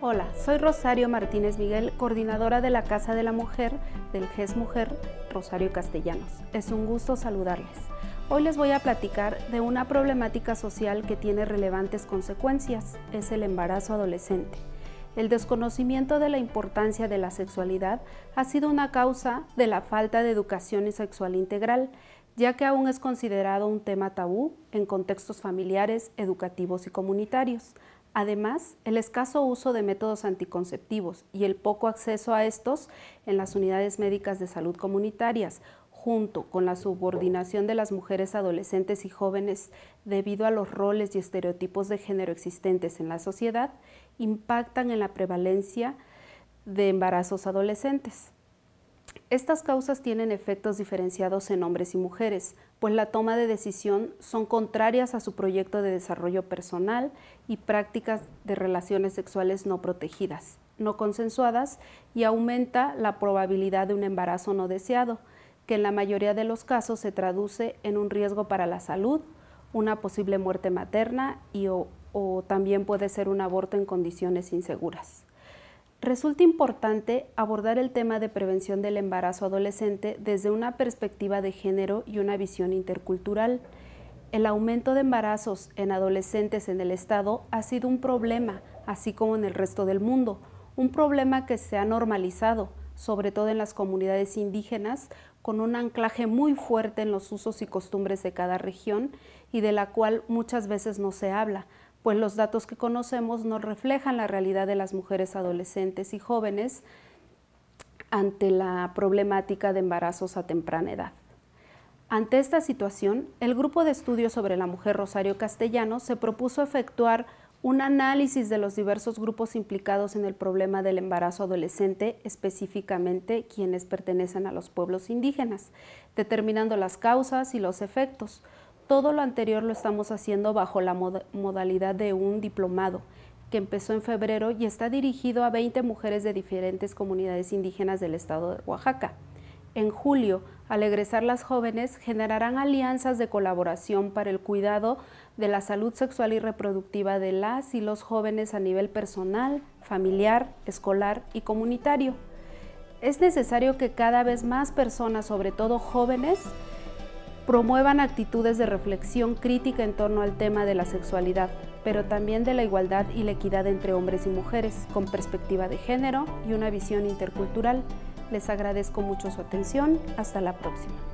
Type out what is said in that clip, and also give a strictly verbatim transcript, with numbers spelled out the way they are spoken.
Hola, soy Rosario Martínez Miguel, coordinadora de la Casa de la Mujer del G E S Mujer Rosario Castellanos. Es un gusto saludarles. Hoy les voy a platicar de una problemática social que tiene relevantes consecuencias, es el embarazo adolescente. El desconocimiento de la importancia de la sexualidad ha sido una causa de la falta de educación sexual integral, ya que aún es considerado un tema tabú en contextos familiares, educativos y comunitarios. Además, el escaso uso de métodos anticonceptivos y el poco acceso a estos en las unidades médicas de salud comunitarias, junto con la subordinación de las mujeres adolescentes y jóvenes debido a los roles y estereotipos de género existentes en la sociedad, impactan en la prevalencia de embarazos adolescentes. Estas causas tienen efectos diferenciados en hombres y mujeres, pues la toma de decisión son contrarias a su proyecto de desarrollo personal y prácticas de relaciones sexuales no protegidas, no consensuadas, y aumenta la probabilidad de un embarazo no deseado, que en la mayoría de los casos se traduce en un riesgo para la salud, una posible muerte materna y o, o también puede ser un aborto en condiciones inseguras. Resulta importante abordar el tema de prevención del embarazo adolescente desde una perspectiva de género y una visión intercultural. El aumento de embarazos en adolescentes en el Estado ha sido un problema, así como en el resto del mundo, un problema que se ha normalizado, sobre todo en las comunidades indígenas, con un anclaje muy fuerte en los usos y costumbres de cada región y de la cual muchas veces no se habla, pues los datos que conocemos no reflejan la realidad de las mujeres adolescentes y jóvenes ante la problemática de embarazos a temprana edad. Ante esta situación, el Grupo de Estudios sobre la Mujer Rosario Castellanos se propuso efectuar un análisis de los diversos grupos implicados en el problema del embarazo adolescente, específicamente quienes pertenecen a los pueblos indígenas, determinando las causas y los efectos. Todo lo anterior lo estamos haciendo bajo la mod modalidad de un diplomado que empezó en febrero y está dirigido a veinte mujeres de diferentes comunidades indígenas del estado de Oaxaca. En julio, al egresar las jóvenes, generarán alianzas de colaboración para el cuidado de la salud sexual y reproductiva de las y los jóvenes a nivel personal, familiar, escolar y comunitario. Es necesario que cada vez más personas, sobre todo jóvenes, promuevan actitudes de reflexión crítica en torno al tema de la sexualidad, pero también de la igualdad y la equidad entre hombres y mujeres, con perspectiva de género y una visión intercultural. Les agradezco mucho su atención. Hasta la próxima.